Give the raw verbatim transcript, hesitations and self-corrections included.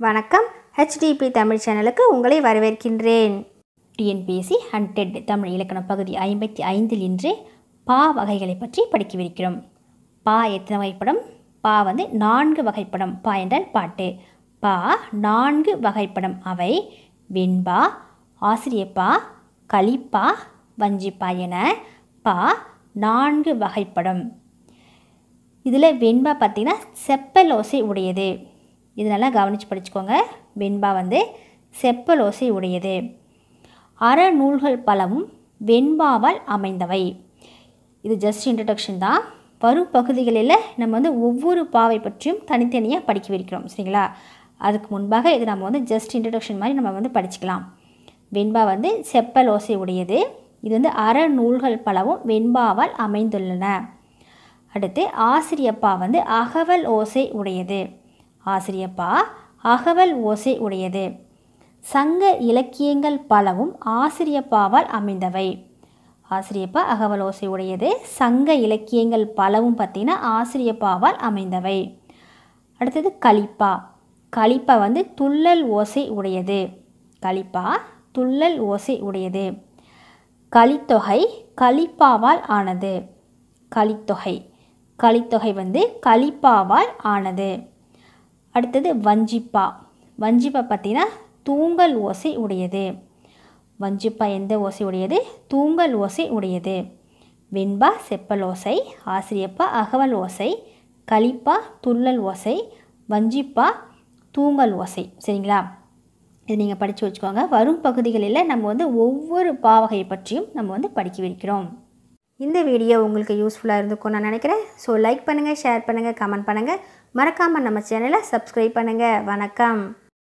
வணக்கம். ஹெச்டிபி தமிழ் சேனலுக்கு உங்களை வரவேற்கின்றேன். டிஎன்பிஎஸ்சி ஹண்ட்ரட் தமிழ் இலக்கண பகுதி ஐம்பத்தி ஐந்தில் இன்று பா வகைகளை பற்றி படிக்கவிருக்கிறோம். பா எத்தனை வகைப்படம்? பா வந்து நான்கு வகைப்படம். பா என்றால் பாட்டு. பா நான்கு வகைப்படம். அவை வெண்பா, ஆசிரியப்பா, கலிப்பா, வஞ்சிப்பா என பா நான்கு வகைப்படம். இதில் வெண்பா பார்த்திங்கன்னா செப்பல் ஓசை உடையது. இது நல்லா கவனித்து படிச்சுக்கோங்க. வெண்பா வந்து செப்பல் ஓசை உடையது. அறநூல்கள் பலவும் வெண்பாவால் அமைந்தவை. இது ஜஸ்ட் இன்ட்ரடக்ஷன் தான். வரும் பகுதிகளில் நம்ம வந்து ஒவ்வொரு பாவை பற்றியும் தனித்தனியாக படிக்கவிருக்கிறோம். சரிங்களா? அதுக்கு முன்பாக இது நம்ம வந்து ஜஸ்ட் இன்ட்ரடக்ஷன் மாதிரி நம்ம வந்து படிச்சுக்கலாம். வெண்பா வந்து செப்பல் ஓசை உடையது. இது வந்து அறநூல்கள் பலவும் வெண்பாவால் அமைந்துள்ளன. அடுத்து ஆசிரியப்பா வந்து அகவல் ஓசை உடையது. ஆசிரியப்பா அகவல் ஓசை உடையது. சங்க இலக்கியங்கள் பலவும் ஆசிரியப்பாவால் அமைந்தவை. ஆசிரியப்பா அகவல் ஓசை உடையது. சங்க இலக்கியங்கள் பலவும் பார்த்திங்கன்னா ஆசிரியப்பாவால் அமைந்தவை. அடுத்தது கலிப்பா. கலிப்பா வந்து துள்ளல் ஓசை உடையது. கலிப்பா துள்ளல் ஓசை உடையது. கலித்தொகை கலிப்பாவால் ஆனது. கலித்தொகை கலித்தொகை வந்து கலிப்பாவால் ஆனது. அடுத்தது வஞ்சிப்பா. வஞ்சிப்பா பார்த்திங்கன்னா தூங்கல் ஓசை உடையது. வஞ்சிப்பா எந்த ஓசை உடையது? தூங்கல் ஓசை உடையது. வெண்பா செப்பல் ஓசை, ஆசிரியப்பா அகவல் ஓசை, கலிப்பா துள்ளல் ஓசை, வஞ்சிப்பா தூங்கல் ஓசை. சரிங்களா? இது நீங்கள் படித்து வச்சுக்கோங்க. வரும் பகுதிகளில் நம்ம வந்து ஒவ்வொரு பாவகையை பற்றியும் நம்ம வந்து படிக்கவிருக்கிறோம். இந்த வீடியோ உங்களுக்கு யூஸ்ஃபுல்லாக இருந்துக்கும் நான் நினைக்கிறேன். ஸோ லைக் பண்ணுங்கள், ஷேர் பண்ணுங்கள், கமெண்ட் பண்ணுங்கள். மறக்காமல் நம்ம சேனலை சப்ஸ்கிரைப் பண்ணுங்கள். வணக்கம்.